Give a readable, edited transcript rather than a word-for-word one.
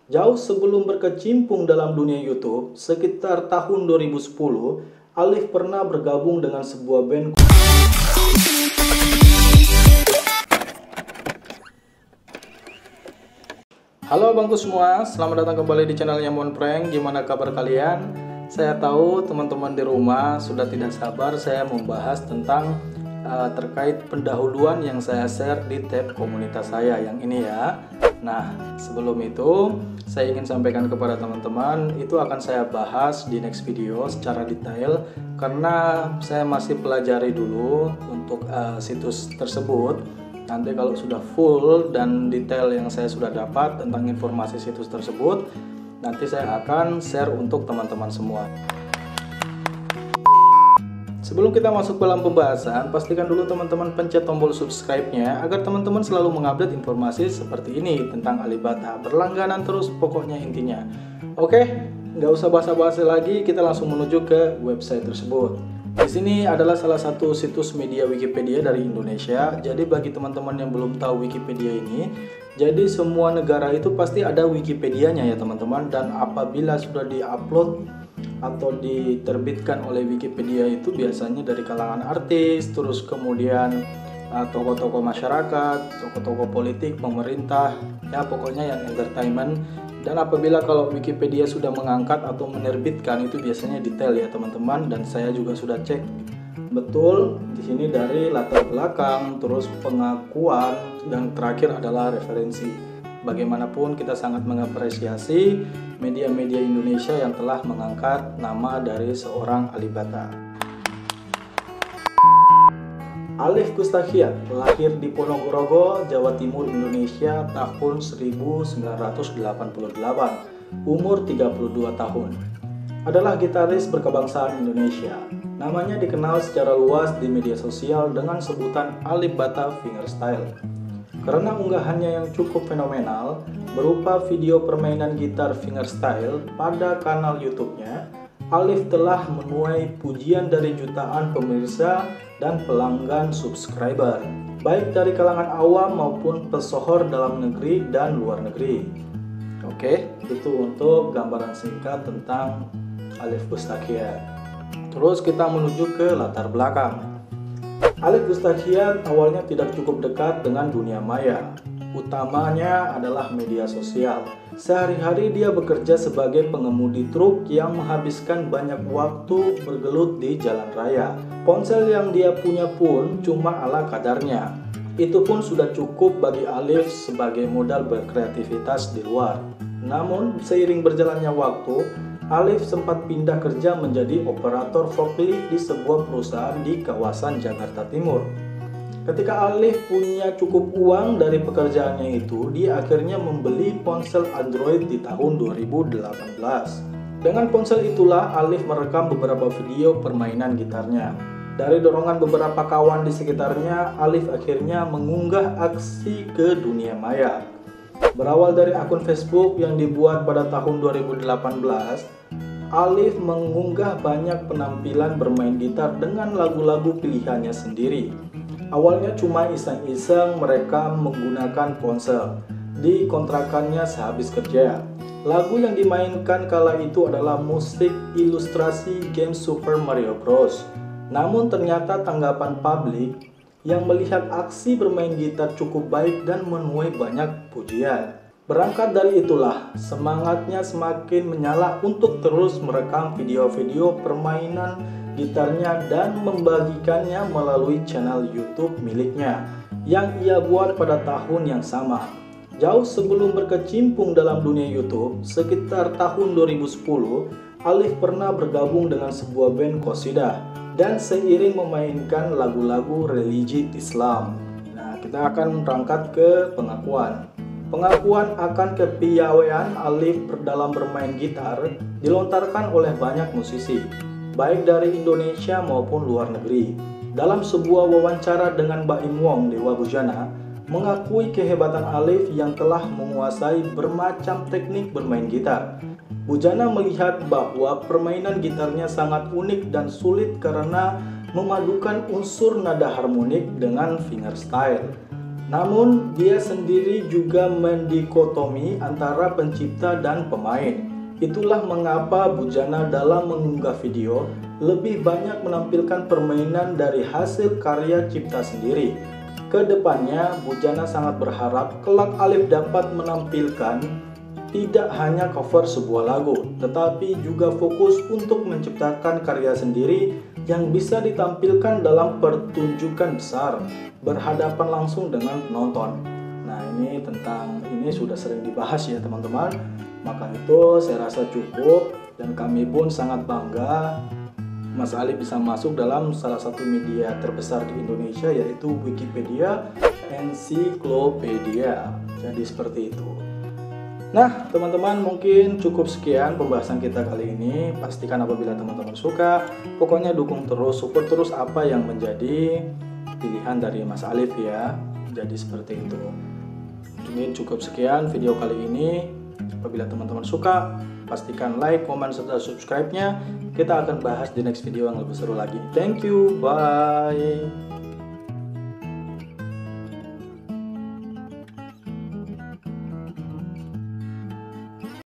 Jauh sebelum berkecimpung dalam dunia YouTube, sekitar tahun 2010, Alif pernah bergabung dengan sebuah band. Halo abangku semua, selamat datang kembali di channelnya Mon Prank. Gimana kabar kalian? Saya tahu teman-teman di rumah sudah tidak sabar saya membahas tentang terkait pendahuluan yang saya share di tab komunitas saya yang ini ya. Nah, sebelum itu saya ingin sampaikan kepada teman-teman, itu akan saya bahas di next video secara detail karena saya masih pelajari dulu untuk situs tersebut. Nanti kalau sudah full dan detail yang saya sudah dapat tentang informasi situs tersebut, nanti saya akan share untuk teman-teman semua. Sebelum kita masuk ke dalam pembahasan, pastikan dulu teman-teman pencet tombol subscribe-nya agar teman-teman selalu mengupdate informasi seperti ini tentang Alibata. Berlangganan terus pokoknya intinya. Oke, nggak usah basa-basi lagi, kita langsung menuju ke website tersebut. Di sini adalah salah satu situs media Wikipedia dari Indonesia. Jadi bagi teman-teman yang belum tahu Wikipedia ini, jadi semua negara itu pasti ada Wikipedianya ya teman-teman. Dan apabila sudah diupload atau diterbitkan oleh Wikipedia itu biasanya dari kalangan artis, terus kemudian tokoh-tokoh masyarakat, tokoh-tokoh politik, pemerintah, ya pokoknya yang entertainment. Dan apabila kalau Wikipedia sudah mengangkat atau menerbitkan itu biasanya detail ya teman-teman, dan saya juga sudah cek betul di sini dari latar belakang, terus pengakuan, dan terakhir adalah referensi. Bagaimanapun kita sangat mengapresiasi media-media Indonesia yang telah mengangkat nama dari seorang Alibata. Alif Gustahia lahir di Ponorogo, Jawa Timur, Indonesia tahun 1988, umur 32 tahun. Adalah gitaris berkebangsaan Indonesia. Namanya dikenal secara luas di media sosial dengan sebutan Alibata Fingerstyle. Karena unggahannya yang cukup fenomenal berupa video permainan gitar fingerstyle pada kanal YouTube-nya, Alif telah menuai pujian dari jutaan pemirsa dan pelanggan subscriber, baik dari kalangan awam maupun pesohor dalam negeri dan luar negeri. Oke, itu untuk gambaran singkat tentang Alif Gustahia. Terus kita menuju ke latar belakang. Alif Gustahia awalnya tidak cukup dekat dengan dunia maya. Utamanya adalah media sosial. Sehari-hari dia bekerja sebagai pengemudi truk yang menghabiskan banyak waktu bergelut di jalan raya. Ponsel yang dia punya pun cuma ala kadarnya. Itu pun sudah cukup bagi Alif sebagai modal berkreativitas di luar. Namun, seiring berjalannya waktu, Alif sempat pindah kerja menjadi operator forklift di sebuah perusahaan di kawasan Jakarta Timur. Ketika Alif punya cukup uang dari pekerjaannya itu, dia akhirnya membeli ponsel Android di tahun 2018. Dengan ponsel itulah Alif merekam beberapa video permainan gitarnya. Dari dorongan beberapa kawan di sekitarnya, Alif akhirnya mengunggah aksi ke dunia maya. Berawal dari akun Facebook yang dibuat pada tahun 2018, Alif mengunggah banyak penampilan bermain gitar dengan lagu-lagu pilihannya sendiri. Awalnya cuma iseng-iseng mereka menggunakan ponsel di kontrakannya sehabis kerja. Lagu yang dimainkan kala itu adalah musik ilustrasi game Super Mario Bros. Namun ternyata tanggapan publik yang melihat aksi bermain gitar cukup baik dan menuai banyak pujian. Berangkat dari itulah, semangatnya semakin menyala untuk terus merekam video-video permainan gitarnya dan membagikannya melalui channel YouTube miliknya yang ia buat pada tahun yang sama. Jauh sebelum berkecimpung dalam dunia YouTube, sekitar tahun 2010, Alif pernah bergabung dengan sebuah band qasidah dan seiring memainkan lagu-lagu religi Islam. Nah, kita akan berangkat ke pengakuan. Pengakuan akan kepiawaian Alif dalam bermain gitar dilontarkan oleh banyak musisi, baik dari Indonesia maupun luar negeri. Dalam sebuah wawancara dengan Baim Wong Dewa Bujana, mengakui kehebatan Alif yang telah menguasai bermacam teknik bermain gitar. Bujana melihat bahwa permainan gitarnya sangat unik dan sulit karena memadukan unsur nada harmonik dengan fingerstyle. Namun dia sendiri juga mendikotomi antara pencipta dan pemain. Itulah mengapa Bujana dalam mengunggah video lebih banyak menampilkan permainan dari hasil karya cipta sendiri. Kedepannya Bujana sangat berharap kelak Alif dapat menampilkan tidak hanya cover sebuah lagu, tetapi juga fokus untuk menciptakan karya sendiri yang bisa ditampilkan dalam pertunjukan besar, berhadapan langsung dengan penonton. Nah, ini sudah sering dibahas ya teman-teman. Maka itu saya rasa cukup, dan kami pun sangat bangga Mas Alif bisa masuk dalam salah satu media terbesar di Indonesia, yaitu Wikipedia Ensiklopedia. Jadi seperti itu. Nah teman-teman, mungkin cukup sekian pembahasan kita kali ini. Pastikan apabila teman-teman suka, pokoknya dukung terus, support terus apa yang menjadi pilihan dari Mas Alif ya. Jadi seperti itu. Mungkin cukup sekian video kali ini. Apabila teman-teman suka, pastikan like, komen, serta subscribe-nya. Kita akan bahas di next video yang lebih seru lagi. Thank you, bye.